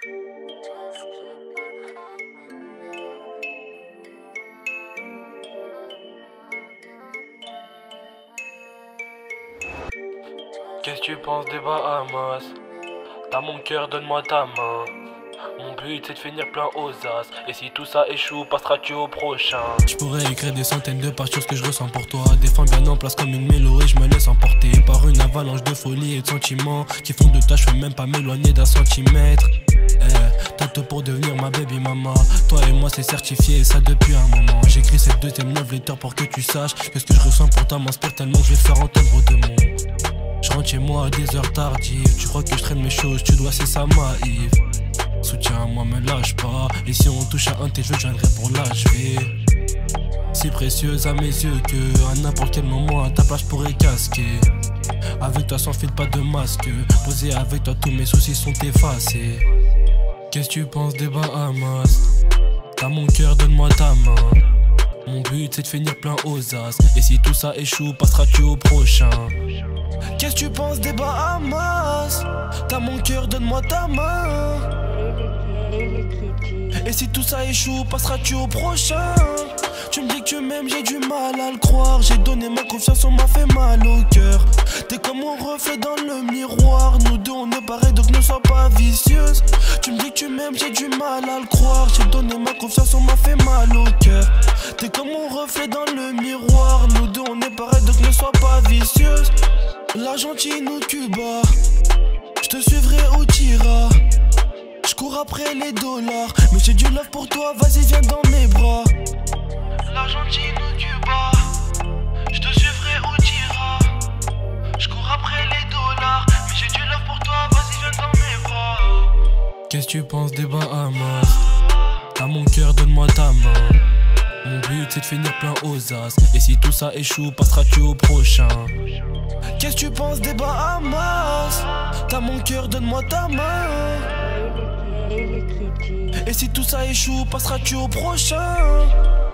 Qu'est-ce que tu penses des Bahamas? T'as mon cœur, donne-moi ta main. Mon but c'est de finir plein aux as. Et si tout ça échoue, passeras-tu au prochain? Je pourrais écrire des centaines de pages sur ce que je ressens pour toi. Des fins bien en place comme une mélo et je me laisse emporter par une avalanche de folie et de sentiments qui font de toi, je peux même pas m'éloigner d'un centimètre. T'as tout pour devenir ma baby mama. Toi et moi c'est certifié et ça depuis un moment. J'écris cette deuxième love letter pour que tu saches que ce que je ressens pour toi m'inspire tellement que je vais faire entendre au démon. Je rentre chez moi à des heures tardives. Tu crois que je traîne mes choses, tu dois c'est ça Maïve. Soutiens à moi me lâche pas. Et si on touche à un de tes jeux, je viendrai pour l'achever. Si précieuse à mes yeux que à n'importe quel moment à ta place je pourrais casquer. Avec toi sans fil pas de masque. Posé avec toi tous mes soucis sont effacés. Qu'est-ce que tu penses des Bahamas? T'as mon cœur, donne-moi ta main. Mon but c'est de finir plein aux as. Et si tout ça échoue, passeras-tu au prochain? Qu'est-ce que tu penses des Bahamas? T'as mon cœur, donne-moi ta main. Et si tout ça échoue, passeras-tu au prochain? Tu me dis que tu m'aimes, j'ai du mal à le croire. J'ai donné ma confiance, on m'a fait mal au cœur. T'es comme mon reflet dans le miroir. Nous deux on est pareil donc ne sois pas vicieuse. Tu me dis que tu m'aimes, j'ai du mal à le croire. J'ai donné ma confiance, on m'a fait mal au cœur. T'es comme mon reflet dans le miroir. Nous deux on est pareil donc ne sois pas vicieuse. L'Argentine ou Cuba, je te suivrai où t'iras. Je cours après les dollars, mais j'ai du love pour toi, vas-y viens dans mes bras. L'Argentine ou Cuba, je te suivrai où t'iras. Je cours après les dollars, mais j'ai du love pour toi, vas-y viens dans mes bras. Qu'est-ce que tu penses des Bahamas? T'as mon cœur, donne-moi ta main. Mon but c'est de finir plein aux as. Et si tout ça échoue, passeras-tu au prochain? Qu'est-ce que tu penses des Bahamas? T'as mon cœur, donne-moi ta main. Et si tout ça échoue, passeras-tu au prochain?